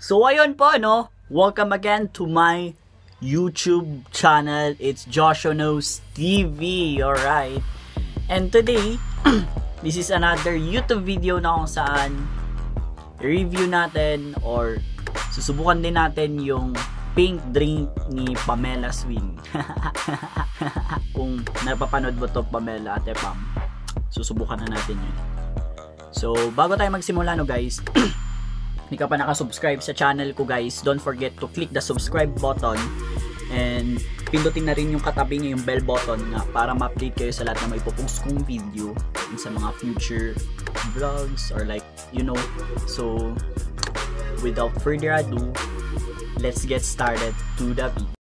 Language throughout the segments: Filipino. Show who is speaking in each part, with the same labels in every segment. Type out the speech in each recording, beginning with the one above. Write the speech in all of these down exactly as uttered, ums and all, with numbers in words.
Speaker 1: So ayun po, no? Welcome again to my YouTube channel. It's Joshua Knows T V, alright? And today, this is another YouTube video na kung saan review natin or susubukan din natin yung pink drink ni Pamela Swing. Kung napapanood mo to, Pamela, Ate Pam, susubukan na natin yun. So, bago tayo magsimula, no guys, hindi ka pa nakasubscribe sa channel ko, guys, don't forget to click the subscribe button and pindutin na rin yung katabi niya yung bell button nga para ma-update kayo sa lahat na may ipopost kong video sa mga future vlogs or like, you know. So, without further ado, let's get started to the video.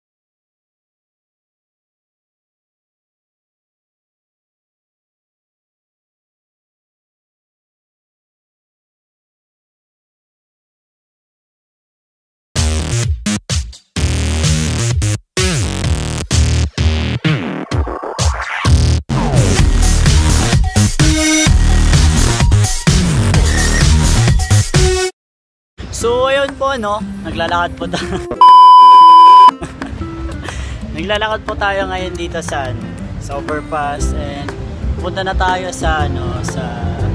Speaker 1: So ayun po, no, naglalakad po tayo. Naglalakad po tayo ngayon dito sa sa overpass and punta na tayo sa ano sa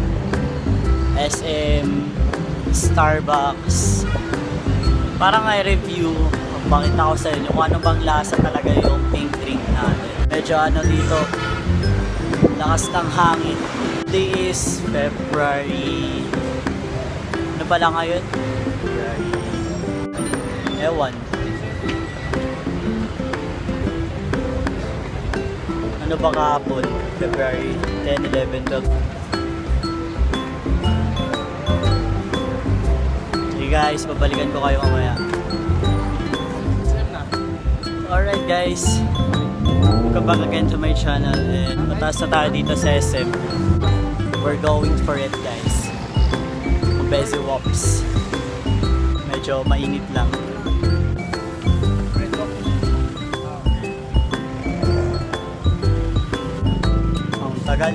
Speaker 1: S M, Starbucks. Para nga i-review, makita ko sa inyo kung ano bang lasa talaga yung pink drink natin. Medyo ano dito, lakas ng hangin. Today is February, ano ba lang ngayon? Ewan. Ano ba kahapon? February ten, eleven, twelve. Sige guys, babalikan ko kayo mamaya. Alright guys, welcome back again to my channel. And mataas na tayo dito sa S M. We're going for it guys. Bezi Wops. Medyo mainit lang. Tagal.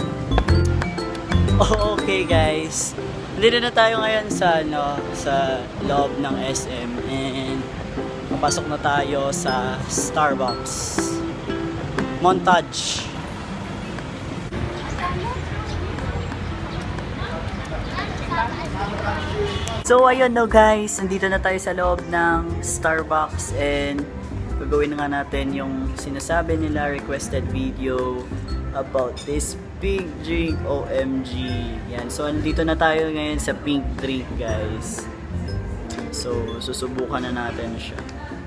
Speaker 1: Okay guys, dito na tayo ngayon sa ano sa loob ng S M and papasok na tayo sa Starbucks. Montage. So ayun no guys, nandito na tayo sa loob ng Starbucks and gagawin na nga natin yung sinasabi nila, requested video about this pink drink. O M G. Yan. So, andito na tayo ngayon sa pink drink, guys. So, susubukan na natin siya.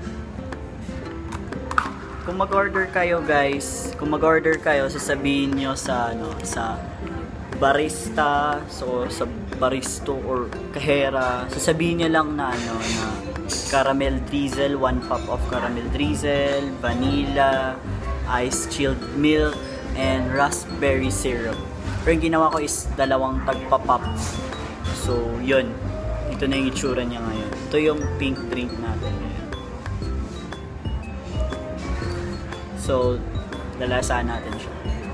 Speaker 1: Kung mag-order kayo, guys, kung mag-order kayo, sasabihin nyo sa, ano, sa barista, so, sa baristo or kahera, sasabihin nyo lang na, ano, na caramel drizzle, one cup of caramel drizzle, vanilla, ice chilled milk, and raspberry syrup. Pero yung ginawa ko is dalawang tagpa-pop. So, yun. Ito na yung itsura niya ngayon. Ito yung pink drink natin ngayon. So, lalasaan natin siya.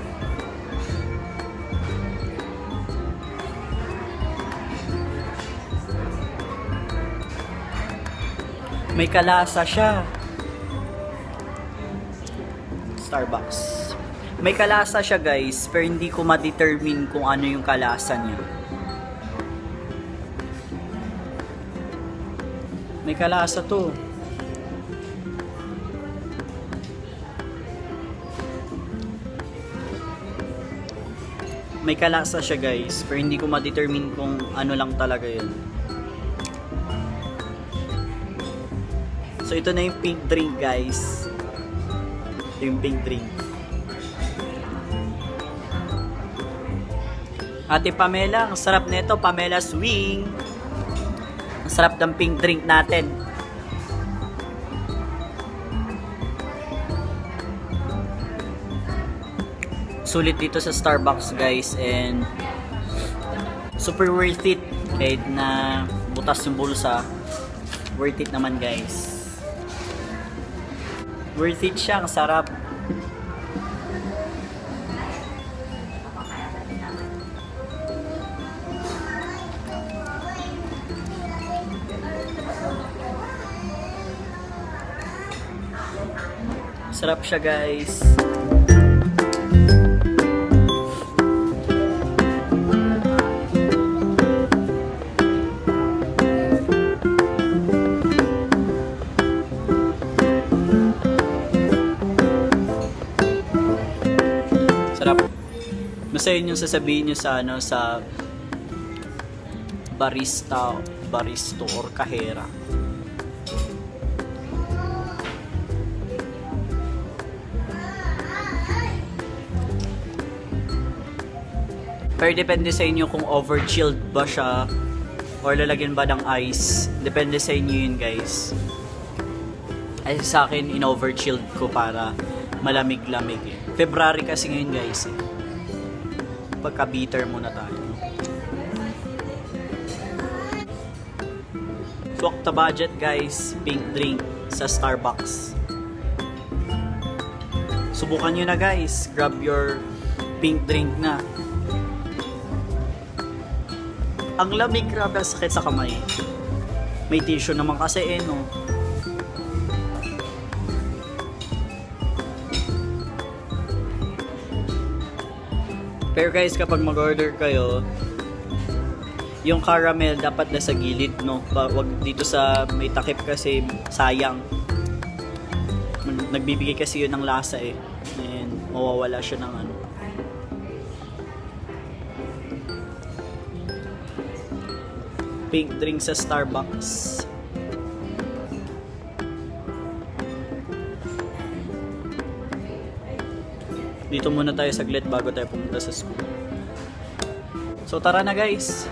Speaker 1: May kalasa siya. Starbucks. May kalasa siya guys, pero hindi ko ma-determine kung ano yung kalasa niya. May kalasa to. May kalasa siya guys, pero hindi ko ma-determine kung ano lang talaga yun. So ito na yung pink drink guys. Ito yung pink drink. Ate Pamela, ang sarap nito, Pamela Swing. Ang sarap ng pink drink natin. Sulit dito sa Starbucks guys and super worth it. Kahit na butas yung bulsa, worth it naman guys. Worth it siya, ang sarap. Sarap siya guys. Sarap. Basta yun yung sasabihin nyo sa ano, sa barista, baristo or kahera. Pero depende sa inyo kung over-chilled ba siya or lalagyan ba ng ice. Depende sa inyo yun guys. Ay sa akin, in-over-chilled ko para malamig-lamig eh. February kasi ngayon guys eh. Pagka-bitter muna tayo. Swak the budget guys, pink drink sa Starbucks. Subukan nyo na guys, grab your pink drink na. Ang lamig, grabe, sakit sa kamay. May tissue naman kasi eh no. Pero guys, kapag mag-order kayo, yung caramel dapat nasa gilid, no? Wag dito sa may takip kasi sayang. Nagbibigay kasi yun ng lasa eh. And mawawala siya ng ano. Pink drink sa Starbucks. Dito muna tayo saglit bago tayo pumunta sa school. So tara na guys.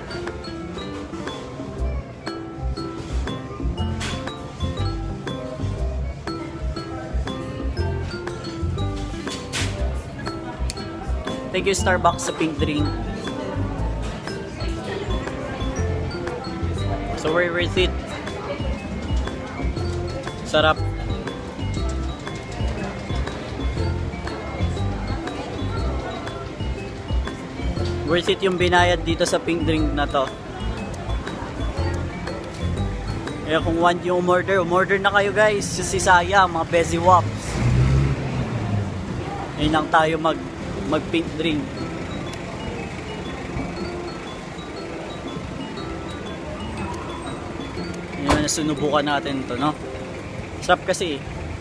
Speaker 1: Thank you Starbucks sa pink drink. So very worth it. Sarap. Worth it yung binayad dito sa pink drink na to. Kaya kung want yung umorder, umorder na kayo guys. Si Saya, mga Bezzy Wops. Ngayon lang tayo mag, mag pink drink. Yan, sinubukan natin to, no? Sarap kasi.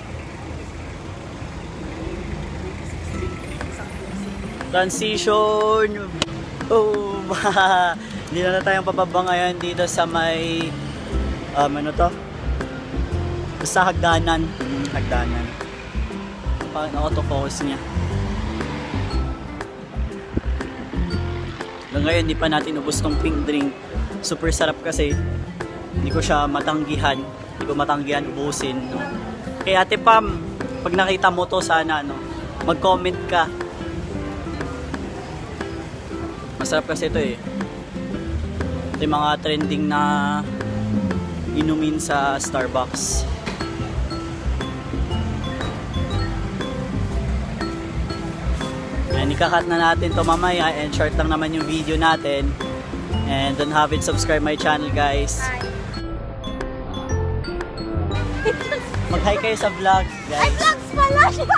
Speaker 1: Transition. Oh, hindi na na tayong pababa ngayon dito sa may um, ano to? Sa hagdanan. Hmm, hagdanan. Paano auto-focus niya? Hanggang ngayon, hindi pa natin ubos tong pink drink. Super sarap kasi. Hindi ko siya matanggihan. Hindi ko matanggihan ubusin. No? Kaya Ate Pam, pag nakita mo to sana, no, mag-comment ka. Masarap kasi ito eh. Ito yung mga trending na inumin sa Starbucks. And ikakat na natin to mamaya. And short lang naman yung video natin. And don't have it, subscribe my channel guys. Mag-hi kayo sa vlog guys.
Speaker 2: Ay, vlogs pala siya!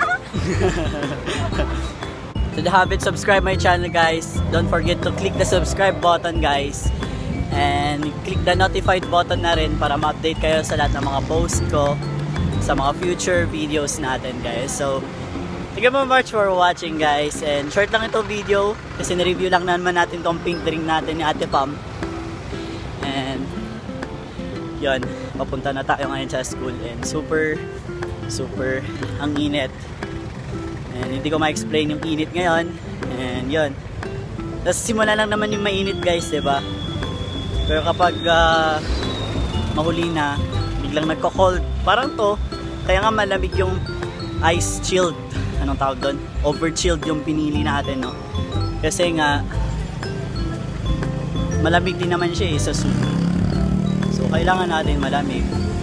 Speaker 1: To the habit, subscribe my channel guys. Don't forget to click the subscribe button guys. And click the notified button na rin para ma-update kayo sa lahat ng mga post ko sa mga future videos natin guys. So, thank you so much for watching guys. And short lang ito video kasi na-review lang naman natin tong pink drink natin ni Ate Pam. And yun, papunta na tayo ngayon sa school. And super, super ang init. And hindi ko ma-explain yung init ngayon. And yun. Tapos simula lang naman yung mainit guys, diba? Pero kapag uh, mahuli na, biglang nagko-cold. Parang to, kaya nga malamig yung ice chilled. Anong tawag doon? Over-chilled yung pinili natin, no? Kasi nga, malamig din naman siya eh, sa soup. So, kailangan natin malamig.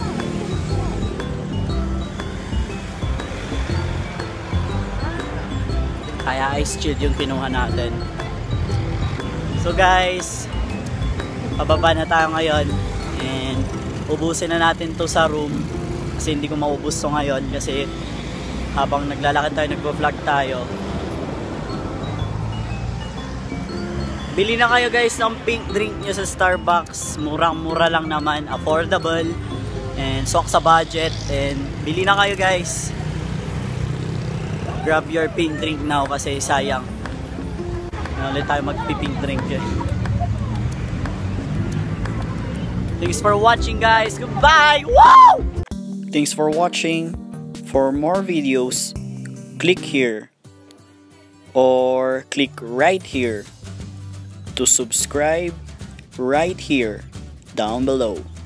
Speaker 1: Kaya ice chilled yung kinuha natin. So guys, pababa na tayo ngayon. And ubusin na natin to sa room. Kasi hindi ko maubos to ngayon. Kasi habang naglalakad tayo, nagvo-vlog tayo. Bili na kayo guys ng pink drink nyo sa Starbucks. Murang-mura lang naman, affordable, and swak sa budget. And bili na kayo guys. Grab your pink drink now kasi sayang. Na ulit tayo magpi-pink drink eh. Thanks for watching guys. Goodbye. Wow! Thanks for watching. For more videos, click here or click right here to subscribe right here down below.